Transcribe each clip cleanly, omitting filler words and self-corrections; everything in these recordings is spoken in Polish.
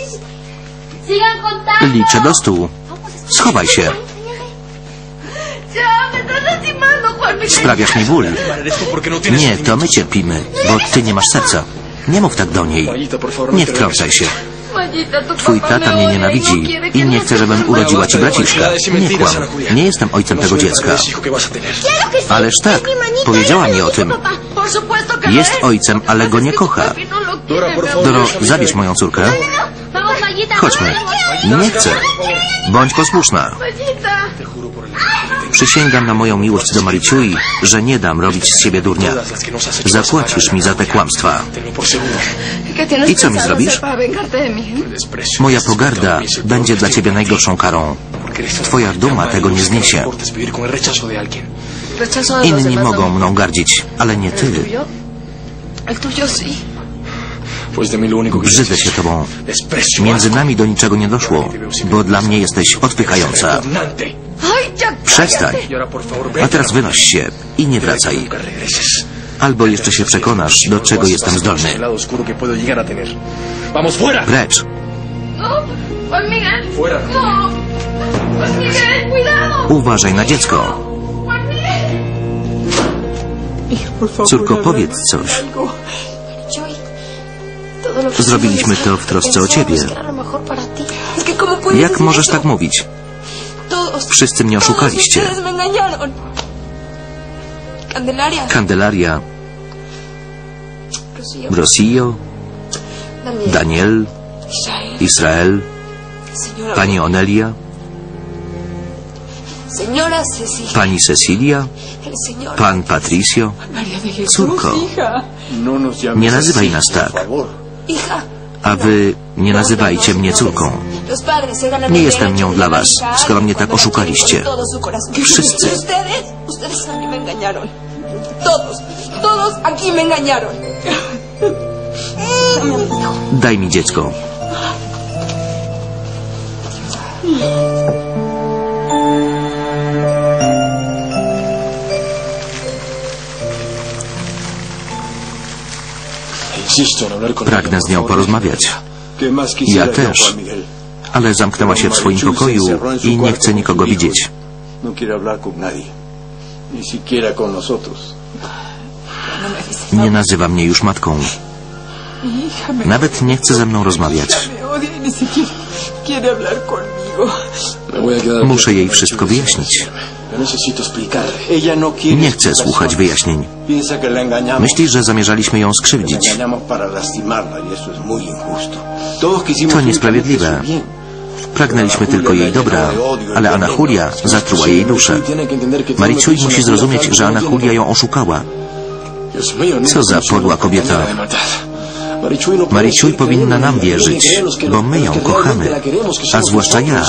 Liczę do 100. Schowaj się. Sprawiasz mi ból. Nie, to my cierpimy, bo ty nie masz serca. Nie mów tak do niej. Nie wtrącaj się. Twój tata mnie nienawidzi i nie chce, żebym urodziła ci braciszka. Nie kłam. Nie jestem ojcem tego dziecka. Ależ tak, powiedziała mi o tym. Jest ojcem, ale go nie kocha. Doro, zabierz moją córkę. Chodźmy. Nie chcę. Bądź posłuszna. Przysięgam na moją miłość do Mariciui, że nie dam robić z siebie durnia. Zapłacisz mi za te kłamstwa. I co mi zrobisz? Moja pogarda będzie dla ciebie najgorszą karą. Twoja duma tego nie zniesie. Inni mogą mną gardzić, ale nie ty. Brzydzę się tobą. Między nami do niczego nie doszło, bo dla mnie jesteś odpychająca. Przestań. A teraz wynoś się i nie wracaj. Albo jeszcze się przekonasz, do czego jestem zdolny. Precz. Uważaj na dziecko. Córko, powiedz coś. Zrobiliśmy to w trosce o ciebie. Jak możesz tak mówić? Wszyscy mnie oszukaliście. Candelaria, Rosillo, Daniel, Israel, pani Onelia, pani Cecilia, pan Patricio. Córko, nie nazywaj nas tak. A wy nie nazywajcie mnie córką. Nie jestem nią dla was, skoro mnie tak oszukaliście. Wszyscy. Daj mi dziecko. Pragnę z nią porozmawiać. Ja też. Ale zamknęła się w swoim pokoju i nie chce nikogo widzieć. Nie nazywa mnie już matką. Nawet nie chce ze mną rozmawiać. Muszę jej wszystko wyjaśnić. Nie chcę słuchać wyjaśnień. Myśli, że zamierzaliśmy ją skrzywdzić. To niesprawiedliwe. Pragnęliśmy tylko jej dobra, ale Ana Julia zatruła jej duszę. Mariciui musi zrozumieć, że Ana Julia ją oszukała. Co za podła kobieta. Mariciui powinna nam wierzyć, bo my ją kochamy, a zwłaszcza ja.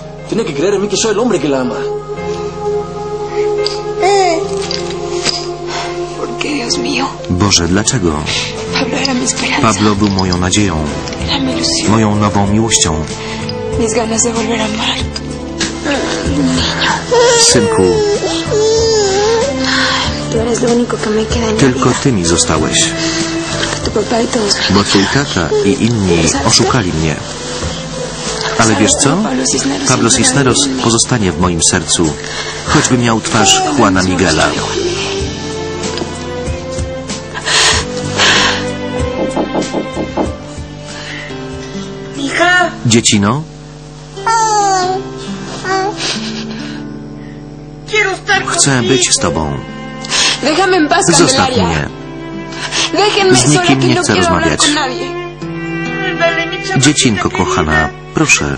Boże, dlaczego? Pablo był moją nadzieją, moją nową miłością. Synku, tylko ty mi zostałeś, bo twój tata i inni oszukali mnie. Ale wiesz co? Pablo Cisneros pozostanie w moim sercu, choćby miał twarz Juana Miguela. Dziecino? Chcę być z tobą. Zostaw mnie. Z nikim nie chcę rozmawiać. Dziecinko kochana, proszę.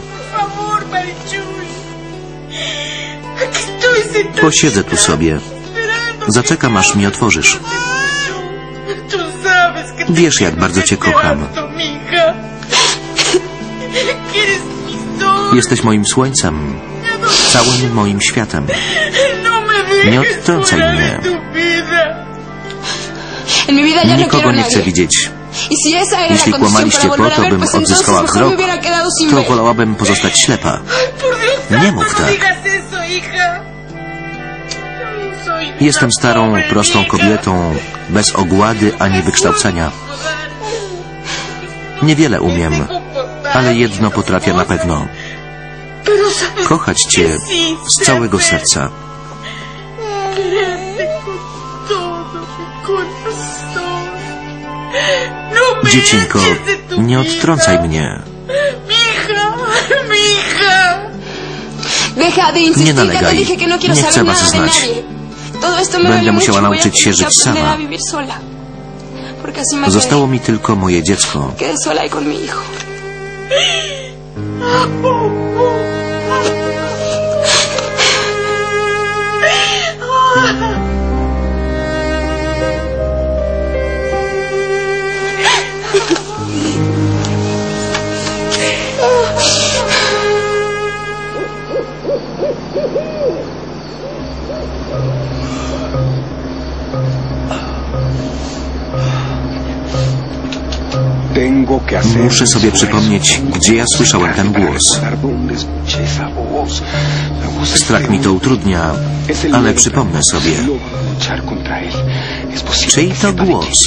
Posiedzę tu sobie. Zaczekam, aż mi otworzysz. Wiesz, jak bardzo cię kocham. Jesteś moim słońcem, całym moim światem. Nie odtrącaj mnie. Nikogo nie chcę widzieć. Jeśli kłamaliście po to, bym odzyskała wzrok, to wolałabym pozostać ślepa. Nie mów tak. Jestem starą, prostą kobietą, bez ogłady ani wykształcenia. Niewiele umiem, Ale jedno potrafię na pewno. Kochać Cię z całego serca. Dziecinko, nie odtrącaj mnie. Nie nalegaj. Nie chcę was znać. Będę musiała nauczyć się żyć sama. Zostało mi tylko moje dziecko. Muszę sobie przypomnieć, gdzie ja słyszałem ten głos. Strach mi to utrudnia, ale przypomnę sobie. Czyj to głos?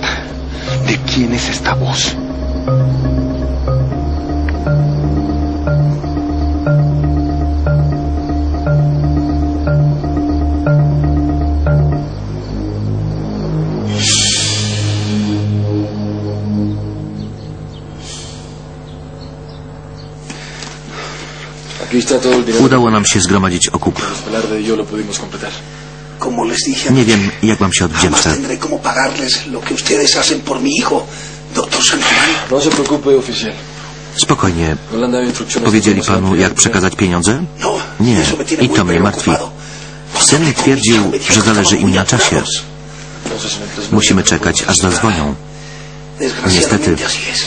Udało nam się zgromadzić okup. Nie wiem, jak wam się odwdzięczę. Spokojnie. Powiedzieli panu, jak przekazać pieniądze? Nie. I to mnie martwi. Syn twierdził, że zależy im na czasie. Musimy czekać, aż zadzwonią. Niestety.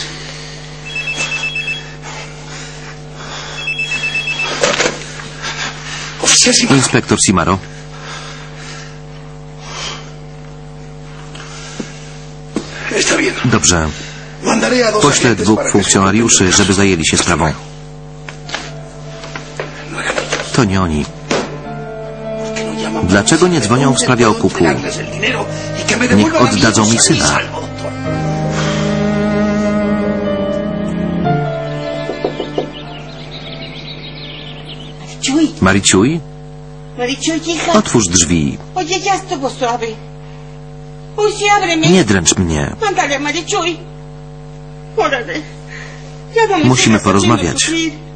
Inspektor Simaro. Dobrze. Poślę 2 funkcjonariuszy, żeby zajęli się sprawą. To nie oni. Dlaczego nie dzwonią w sprawie okupu? Niech oddadzą mi syna. Mariciuj? Otwórz drzwi. Nie dręcz mnie. Musimy porozmawiać.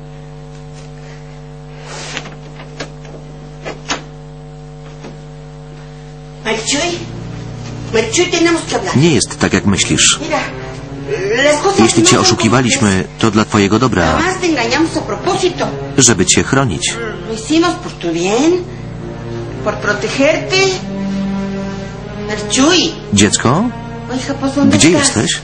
Nie jest tak, jak myślisz. Jeśli cię oszukiwaliśmy, to dla twojego dobra. Żeby cię chronić. Dziecko? Gdzie jesteś?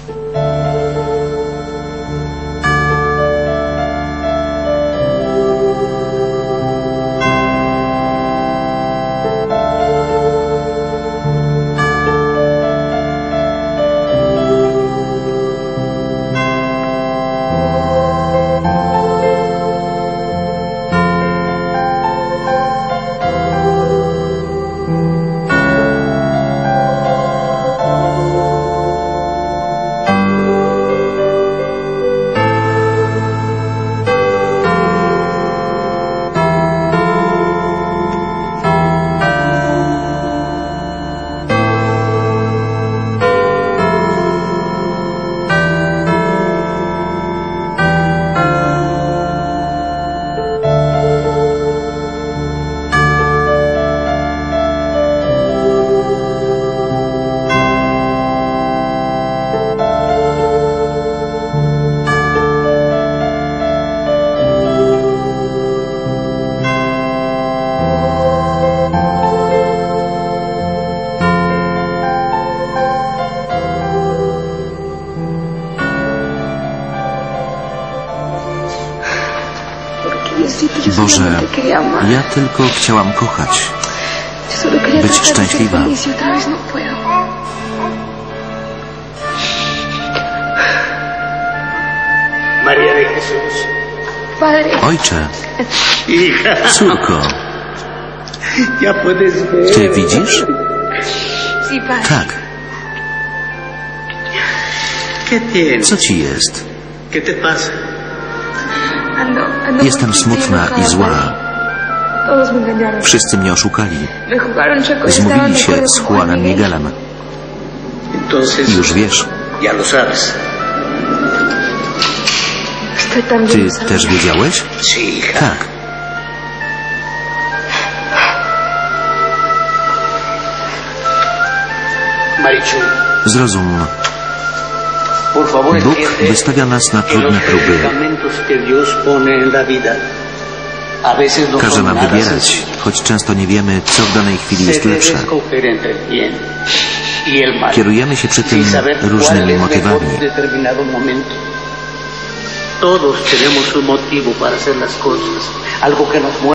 Boże, ja tylko chciałam kochać, być szczęśliwa. Ojcze, córko, ty widzisz? Tak. Co ci jest? Jestem smutna i zła. Wszyscy mnie oszukali. Zmówili się z Juanem Miguelem. I już wiesz. Ty też wiedziałeś? Tak. Zrozum. Bóg wystawia nas na trudne próby. Każe nam wybierać, choć często nie wiemy, co w danej chwili jest lepsze. Kierujemy się przy tym różnymi motywami. Todos tenemos un motivo para hacer las cosas, algo que nos mueve.